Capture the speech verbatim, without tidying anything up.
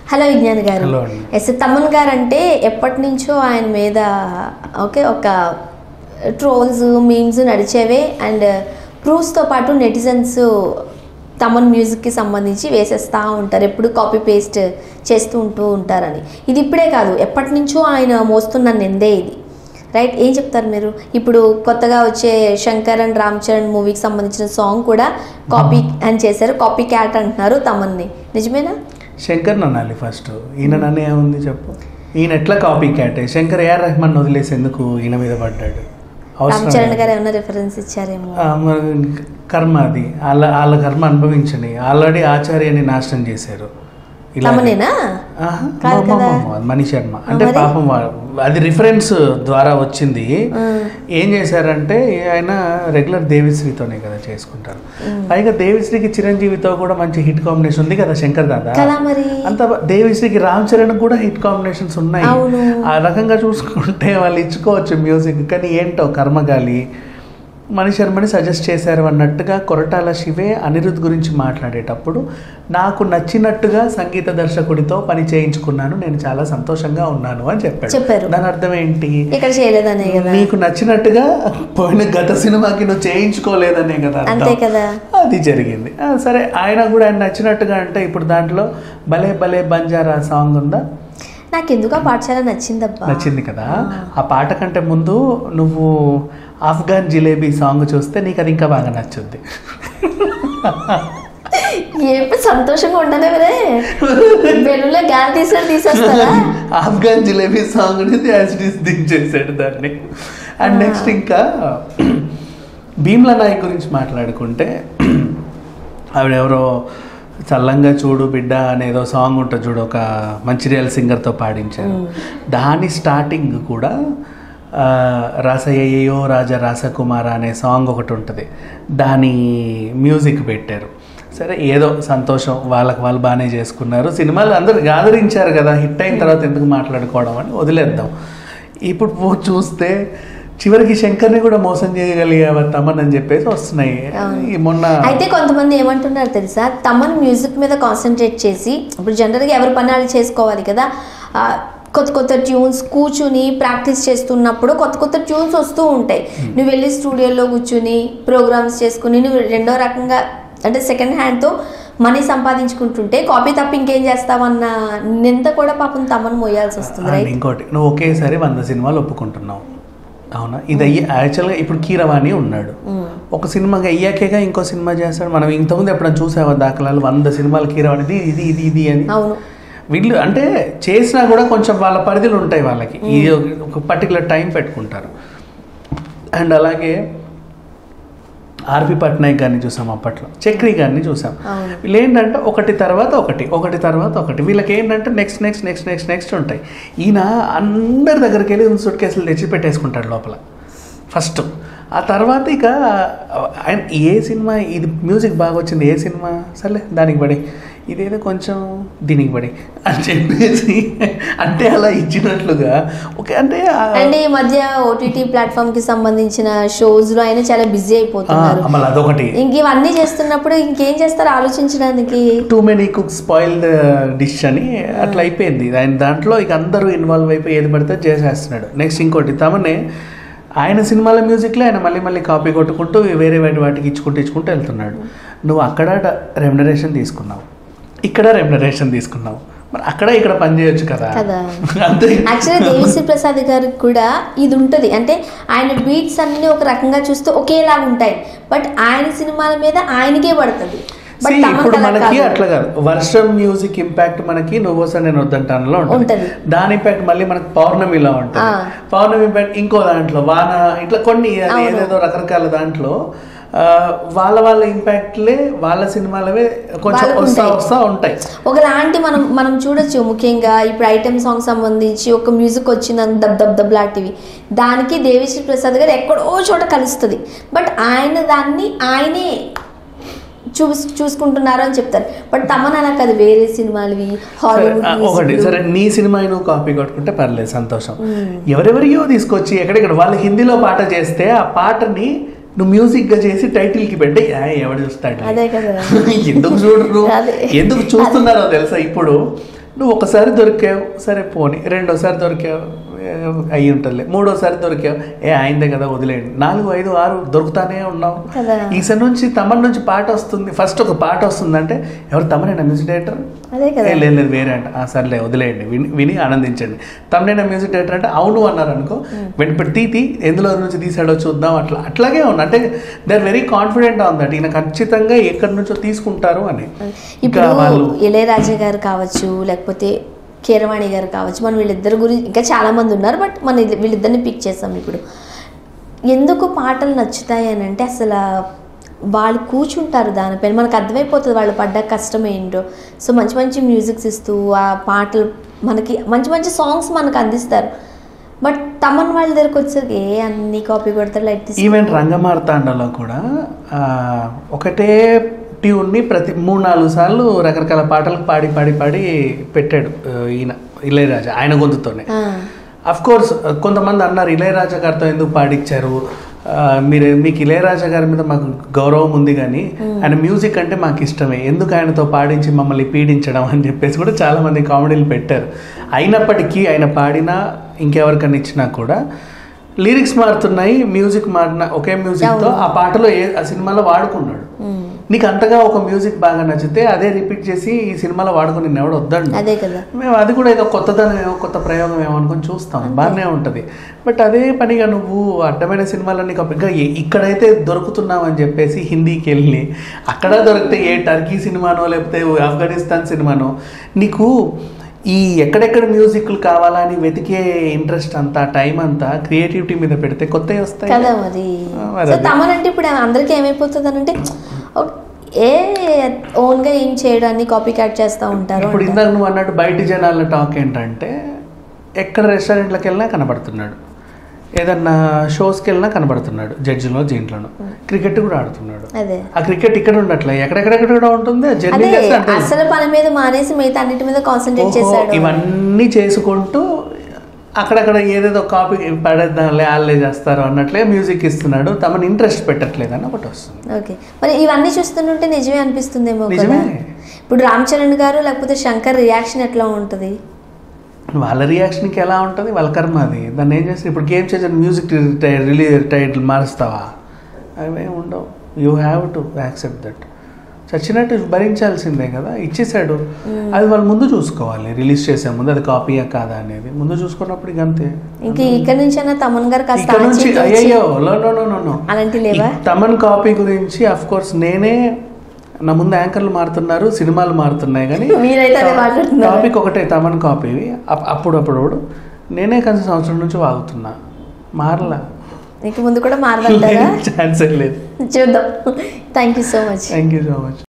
Hello Vignan గారు. Hello. Yes Thaman గారు అంటే ఎప్పటి నుంచో ఆయన మీద ఓకే ఒక ట్రోల్స్ మీమ్స్ నడిచేవే అండ్ ప్రూఫ్స్తో పాటు నెటిజన్స్ తమన్ మ్యూజిక్కి సంబంధించి వేసేస్తూ ఉంటారు, ఎప్పుడు కాపీ పేస్ట్ చేస్తూ ఉంటూ ఉంటారని. ఇది ఇప్పుడే కాదు, ఎప్పటి నుంచో ఆయన మోస్తున్న నిందే ఇది, రైట్? ఏం చెప్తారు మీరు? ఇప్పుడు కొత్తగా వచ్చే శంకర్ అండ్ రామ్ చరణ్ మూవీకి సంబంధించిన సాంగ్ కూడా కాపీ అని చేశారు, కాపీ క్యాట్ అంటున్నారు తమన్ని, నిజమేనా? శంకర్ అనాలి ఫస్ట్, ఈయన నన్ను ఏముంది చెప్పు. ఈయన ఎట్లా copy cat? Shankar AR Rahman వదిలేసి ఎందుకు ఈయన మీద పడ్డాడు? రామ్ చరణ్ గారు ఏమైనా రిఫరెన్స్ ఇచ్చారేమో. కర్మ అది, వాళ్ళ వాళ్ళ కర్మ అనుభవించని. ఆల్రెడీ ఆచార్యని నాశనం చేశారు. మణి శర్మ అంటే పాపం అది రిఫరెన్స్ ద్వారా వచ్చింది. ఏం చేశారంటే ఆయన రెగ్యులర్ దేవిశ్రీతోనే కదా చేసుకుంటారు. పైగా దేవిశ్రీకి చిరంజీవితో కూడా మంచి హిట్ కాంబినేషన్ ఉంది కదా శంకర్ దాదా. అంత దేవిశ్రీకి రామ్ చరణ్ కూడా హిట్ కాంబినేషన్స్ ఉన్నాయి. ఆ రకంగా చూసుకుంటే వాళ్ళు ఇచ్చుకోవచ్చు మ్యూజిక్. కానీ ఏంటో కర్మగాలి మణి శర్మని సజెస్ట్ చేశారు అన్నట్టుగా కొరటాల శివే అనిరుద్ధ్ గురించి మాట్లాడేటప్పుడు నాకు నచ్చినట్టుగా సంగీత దర్శకుడితో పని చేయించుకున్నాను, నేను చాలా సంతోషంగా ఉన్నాను అని చెప్పాడు. దాని అర్థం ఏంటి? నీకు నచ్చినట్టుగా పోయిన గత సినిమాకి నువ్వు చేయించుకోలేదనే కదా అర్థం. అది జరిగింది. సరే, ఆయన కూడా ఆయన నచ్చినట్టుగా అంటే ఇప్పుడు దాంట్లో భలే భలే బంజారా సాంగ్ ఉందా? నాకు ఎందుకు ఆ పాట చాలా నచ్చిందబ్బా. నచ్చింది కదా. ఆ పాట కంటే ముందు నువ్వు ఆఫ్ఘన్ జిలేబీ సాంగ్ చూస్తే నీకు అది ఇంకా బాగా నచ్చుద్ది. ఏమి సంతోషంగా ఉండలే బెలూన్లో గాలి తీసాడు తీసేస్తారా? ఆఫ్ఘన్ జిలేబీ సాంగ్ అనేది యాసిడీస్ దించేసాడు దాన్ని. అండ్ నెక్స్ట్ ఇంకా భీమ్లా నాయక్ గురించి మాట్లాడుకుంటే ఆవిడెవరో చల్లంగా చూడు బిడ్డ అనేదో సాంగ్ ఉంటుంది చూడు, ఒక మంచిర్యాల సింగర్తో పాడించారు. దాని స్టార్టింగ్ కూడా రాసయ్యో రాజా రాసకుమార అనే సాంగ్ ఒకటి ఉంటుంది, దాని మ్యూజిక్ పెట్టారు. సరే, ఏదో సంతోషం, వాళ్ళకి వాళ్ళు బాగానే చేసుకున్నారు. సినిమాలు అందరూ ఆదరించారు కదా, హిట్ అయిన తర్వాత ఎందుకు మాట్లాడుకోవడం అని వదిలేద్దాం. ఇప్పుడు చూస్తే చివరికి శంకర్ని కూడా మోసం చేయగలిగావా తమన్ అని చెప్పేసి వస్తున్నాయి. మొన్న అయితే కొంతమంది ఏమంటున్నారు తెలుసా, తమన్ మ్యూజిక్ మీద కాన్సన్ట్రేట్ చేసి, ఇప్పుడు జనరల్గా ఎవరి పని వాళ్ళు చేసుకోవాలి కదా, కొత్త కొత్త ట్యూన్స్ కూర్చుని ప్రాక్టీస్ చేస్తున్నప్పుడు కొత్త కొత్త ట్యూన్స్ వస్తూ ఉంటాయి. నువ్వు వెళ్ళి స్టూడియోలో కూర్చుని ప్రోగ్రామ్స్ చేసుకుని నువ్వు రెండో రకంగా అంటే సెకండ్ హ్యాండ్తో మనీ సంపాదించుకుంటుంటే కాపీ తప్ప ఇంకేం చేస్తావన్న నింద కూడా పాపం తమన్ మోయాల్సి వస్తుంది. ఇంకోటి, నువ్వు ఒకేసారి వంద సినిమాలు ఒప్పుకుంటున్నావు, అవునా? ఇది అయ్యి యాక్చువల్గా ఇప్పుడు కీరవాణి ఉన్నాడు, ఒక సినిమాగా అయ్యాకేగా ఇంకో సినిమా చేస్తాడు. మనం ఇంతకుముందు ఎప్పుడైనా చూసావా దాఖలాలు? వంద సినిమాలు కీరవాణిది ఇది ఇది ఇది అని. వీళ్ళు అంటే చేసినా కూడా కొంచెం వాళ్ళ పరిధులు ఉంటాయి వాళ్ళకి, ఇది ఒక పర్టికులర్ టైం పెట్టుకుంటారు. అండ్ అలాగే ఆర్పి పట్నాయక్ గారిని చూసాం, అప్పట్లో చక్రి గారిని చూసాం. వీళ్ళు ఏంటంటే ఒకటి తర్వాత ఒకటి ఒకటి తర్వాత ఒకటి వీళ్ళకి ఏంటంటే next next next next next ఉంటాయి. ఈయన అందరి దగ్గరికి వెళ్ళి సూట్ కేసులు తెచ్చి పెట్టేసుకుంటాడు లోపల ఫస్ట్. ఆ తర్వాత ఇక ఆయన ఏ సినిమా ఇది మ్యూజిక్ బాగా వచ్చింది, ఏ సినిమా సర్లే దానికి పడి, ఇదేదో కొంచెం దీనికి పడి అని చెప్పేసి అంటే అలా ఇచ్చినట్లుగా ఓకే. అంటే అంటే ఈ మధ్య ఓటీటీ ప్లాట్ఫామ్ కి సంబంధించిన షోస్ లో ఆయన చాలా బిజీ అయిపోతున్నారు. అదొకటి, ఇంక ఇవన్నీ చేస్తున్నప్పుడు ఇంకేం చేస్తారు ఆలోచించడానికి. Too many cook spoiled dish అని అట్లా అయిపోయింది ఆయన దాంట్లో. ఇక అందరూ ఇన్వాల్వ్ అయిపోయి ఏది పడితే చేసేస్తున్నాడు. నెక్స్ట్ ఇంకోటి, తమనే ఆయన సినిమాల మ్యూజిక్లో ఆయన మళ్ళీ మళ్ళీ కాపీ కొట్టుకుంటూ వేరే వేరే వాటికి ఇచ్చుకుంటూ ఇచ్చుకుంటూ వెళ్తున్నాడు. నువ్వు అక్కడ రెమ్యునరేషన్ తీసుకున్నావు, ఇక్కడ రెమ్యునరేషన్ తీసుకున్నావు, మరి అక్కడ ఇక్కడ పని చేయొచ్చు కదా. అంతే. యాక్చువల్లీ దేవిశ్రీ ప్రసాద్ గారికి కూడా ఇది ఉంటుంది, అంటే ఆయన బీట్స్ అన్ని ఒక రకంగా చూస్తే ఒకేలాగా ఉంటాయి, బట్ ఆయన సినిమాల మీద ఆయనకే పడుతుంది. ఇప్పుడు మనకి అట్లా కాదు, వర్షం మ్యూజిక్ ఇంపాక్ట్ మనకి నువ్వోసా నేను వద్దంటానులో ఉంటుంది, దాని ఇంపాక్ట్ మళ్ళీ మనకి పౌర్ణమిలో ఉంటుంది, పౌర్ణమి ఇంపాక్ట్ ఇంకో దాంట్లో వాన, ఇట్లా కొన్ని ఏదేదో రకరకాల దాంట్లో వాళ్ళ వాళ్ళ ఇంపాక్ట్లే వాళ్ళ సినిమాలవే కొంచెం వస్తా వస్తా ఉంటాయి. ఒకలాంటి మనం మనం చూడొచ్చు. ముఖ్యంగా ఇప్పుడు ఐటమ్ సాంగ్ సంబంధించి ఒక మ్యూజిక్ వచ్చిందని దబ్ దబ్ దబ్ లాంటివి, దానికి దేవిశ్రీ ప్రసాద్ గారు ఎక్కడో చోట కలుస్తుంది, బట్ ఆయన దాన్ని ఆయనే చూస్ చూసుకుంటున్నారు అని చెప్తారు. బట్ తమన్ అలా కాదు, వేరే సినిమాలవి హాలీవుడ్. ఒకటి సరే, నీ సినిమా నువ్వు కాపీ కొట్టుకుంటే పర్లేదు, సంతోషం. ఎవరెవరియో తీసుకొచ్చి ఎక్కడెక్కడ వాళ్ళు హిందీలో పాట చేస్తే ఆ పాటని నువ్వు మ్యూజిక్గా చేసి టైటిల్కి పెట్టి ఎవడు చూస్తాడు? అదే కదా, ఎందుకు చూడరు, ఎందుకు చూస్తున్నారో తెలుసా? ఇప్పుడు నువ్వు ఒకసారి దొరికావు సరే పోనీ, రెండోసారి దొరికావు అయ్యి ఉంటుందిలే, మూడోసారి దొరికావు ఏ ఆయనదే కదా వదిలేయండి, నాలుగు ఐదు ఆరు దొరుకుతానే ఉన్నావు. ఈసారి నుంచి తమన్ నుంచి పాట వస్తుంది, ఫస్ట్ ఒక పాట వస్తుంది అంటే ఎవరు తమనేనా మ్యూజిక్ డైరెక్టర్, లేదు లేదు వేరే అంట, సర్లే వదిలేయండి విని విని ఆనందించండి. తమనేనా మ్యూజిక్ డైరెక్టర్ అంటే అవును అన్నారు అనుకో, వెంటనే తీతి ఎందులో నుంచి తీసాడో చూద్దాం, అట్లా అట్లాగే ఉంది. అంటే they are very confident on that, ఈయన ఖచ్చితంగా ఎక్కడి నుంచో తీసుకుంటారు అని. ఇంకా వాళ్ళు ఇళయరాజా గారు కావచ్చు, లేకపోతే కీరవాణి గారు కావచ్చు, మనం వీళ్ళిద్దరి గురించి ఇంకా చాలామంది ఉన్నారు, బట్ మనం వీళ్ళిద్దరిని పిక్ చేస్తాం. ఇప్పుడు ఎందుకు పాటలు నచ్చుతాయి అని అంటే అసలు వాళ్ళు కూర్చుంటారు దానిపైన, మనకు అర్థమైపోతుంది వాళ్ళు పడ్డ కష్టం ఏంటో. సో మంచి మంచి మ్యూజిక్స్ ఇస్తూ ఆ పాటలు మనకి మంచి మంచి సాంగ్స్ మనకు అందిస్తారు. బట్ తమన్ వాళ్ళ దగ్గరకు వచ్చేసరికి ఏ అన్ని కాపీ కొడతారు. లైట్ ఈవెన్ రంగమార్తాండలో కూడా ఒకటే ట్యూన్ని ప్రతి మూడు నాలుగు సార్లు రకరకాల పాటలకు పాడి పాడి పాడి పెట్టాడు ఈయన ఇళయరాజా ఆయన గొంతుతోనే. అఫ్ కోర్స్ కొంతమంది అన్నారు ఇళయరాజా గారితో ఎందుకు పాడించారు, మీరు మీకు ఇళయరాజా గారి మీద మాకు గౌరవం ఉంది కానీ ఆయన మ్యూజిక్ అంటే మాకు ఇష్టమే, ఎందుకు ఆయనతో పాడించి మమ్మల్ని పీడించడం అని చెప్పేసి కూడా చాలామంది కామెడీలు పెట్టారు. అయినప్పటికీ ఆయన పాడినా ఇంకెవరికన్నా ఇచ్చినా కూడా లిరిక్స్ మారుతున్నాయి, మ్యూజిక్ మారిన ఒకే మ్యూజిక్తో ఆ పాటలో ఏ ఆ సినిమాలో వాడుకున్నాడు. నీకు అంతగా ఒక మ్యూజిక్ బాగా నచ్చితే అదే రిపీట్ చేసి ఈ సినిమాలో వాడుకుని నేను ఎవడు వద్దండి, మేము అది కూడా ఏదో కొత్తదనం ఏమో కొత్త ప్రయోగం ఏమో అనుకుని చూస్తాం, బాగానే ఉంటుంది. బట్ అదే పనిగా నువ్వు అడ్డమైన సినిమాలన్నీ ఇంకా ఇక్కడైతే దొరుకుతున్నావు అని చెప్పేసి హిందీకి వెళ్ళి అక్కడ దొరికితే ఏ టర్కీ సినిమానో లేకపోతే ఆఫ్ఘనిస్తాన్ సినిమానో నీకు ఈ ఎక్కడెక్కడ మ్యూజిక్లు కావాలా అని వెతికే ఇంట్రెస్ట్ అంతా టైం అంతా క్రియేటివిటీ మీద పెడితే కొత్తవి వస్తాయి కదా. మరి తమన్ అంటే ఇప్పుడు అందరికీ ఏమైపోతుంది అని అంటే ఏ ఓన్గా ఏం చేయడాన్ని కాపీ క్యాట్ చేస్తూ ఉంటారు. ఇప్పుడు ఇందాక నువ్వు అన్నట్టు బయట జనాల టాక్ ఏంటంటే ఎక్కడ రెస్టారెంట్లకు వెళ్ళినా కనబడుతున్నాడు, ఏదన్నా షోస్కి వెళ్ళినా కనబడుతున్నాడు, జడ్జిలో దీంట్లోనూ క్రికెట్ కూడా ఆడుతున్నాడు. ఆ క్రికెట్ ఇక్కడ ఉండట్లే ఎక్కడెక్కడెక్కడ కూడా ఉంటుంది. జర్నీ అసలు పని మీద మానేసి మిగతా అన్నిటి మీద కాన్సన్ట్రేట్ చేశాడు. ఇవన్నీ చేసుకుంటూ అక్కడక్కడ ఏదేదో కాపీ పడేద్దాంలే వాళ్ళే చేస్తారు అన్నట్లే మ్యూజిక్ ఇస్తున్నాడు, తమను ఇంట్రెస్ట్ పెట్టట్లేదు అని ఒకటి వస్తుంది. ఓకే, మరి ఇవన్నీ చూస్తుంటే నిజమే అనిపిస్తుందేమో. నిజమే. ఇప్పుడు రామ్ చరణ్ గారు లేకపోతే శంకర్ రియాక్షన్ ఎట్లా ఉంటుంది? వాళ్ళ రియాక్షన్కి ఎలా ఉంటుంది వాళ్ళ కర్మ అది, దాన్ని ఏం చేస్తారు. ఇప్పుడు గేమ్ చేసిన మ్యూజిక్ రిలీజ్ టైటిల్ మారుస్తావా, అవేం ఉండవు. You have to accept that. చచ్చినట్టు భరించాల్సిందే కదా, ఇచ్చేసాడు. అది వాళ్ళు ముందు చూసుకోవాలి, రిలీజ్ చేసే ముందు అది కాపీయా కాదా అనేది ముందు చూసుకున్నప్పుడు ఇక అంతే. ఇంకా ఇక్కడ నుంచి తమన్ గారు ఇక్కడ నుంచి అయ్యో అలాంటి లేవా తమన్ కాపీ గురించి అఫ్ కోర్స్ నేనే నా ముందు యాంకర్లు మారుతున్నారు, సినిమాలు మారుతున్నాయి, కానీ టాపిక్ ఒకటే తమన్ కాపీ. అప్పుడు అప్పుడు నేనే కొంచెం సంవత్సరం నుంచి వాగుతున్నా, మారలా. నీకు ముందు కూడా మారదంటారా? ఛాన్సే లేదు. చూద్దాం. Thank you so much. Thank you so much.